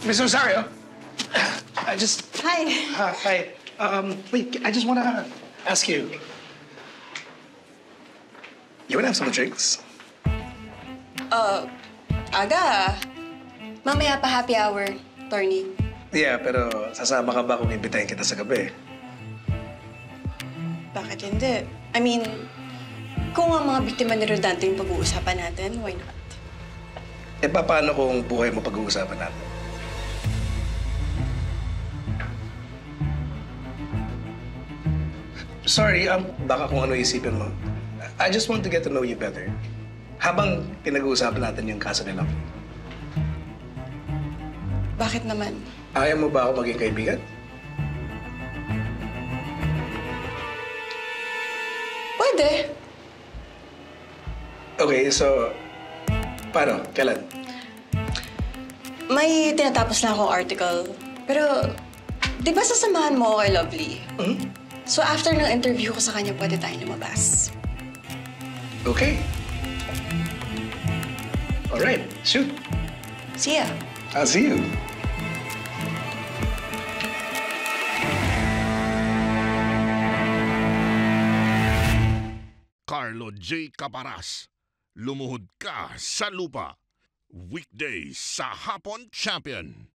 Miss Rosario, I just... Hi. Hi. Wait, I just want to ask you. You want to have some drinks? Aga. Mamaya pa happy hour, Torny. Yeah, pero sasama ka ba kung imbitahin kita sa gabi? Bakit hindi? I mean, kung ang mga biktima ni Rodante yung pag-uusapan natin, why not? Eh, paano kung buhay mo pag-uusapan natin? Sorry, baka kung ano isipin mo. I just want to get to know you better. Habang pinag-uusapan natin yung kaso nila. Bakit naman? Ayaw mo ba ako maging kaibigan? Pwede. Okay, so... Paano? Kailan? May tinatapos na akong article. Pero, di ba sasamahan mo ako kay Lovely? Hmm? So after ng interview ko sa kanya, pwede tayo lumabas. Okay. All right, shoot. See ya. I'll see you. Carlo J. Caparas, lumuhod ka sa lupa. Weekdays sa Hapon Champion.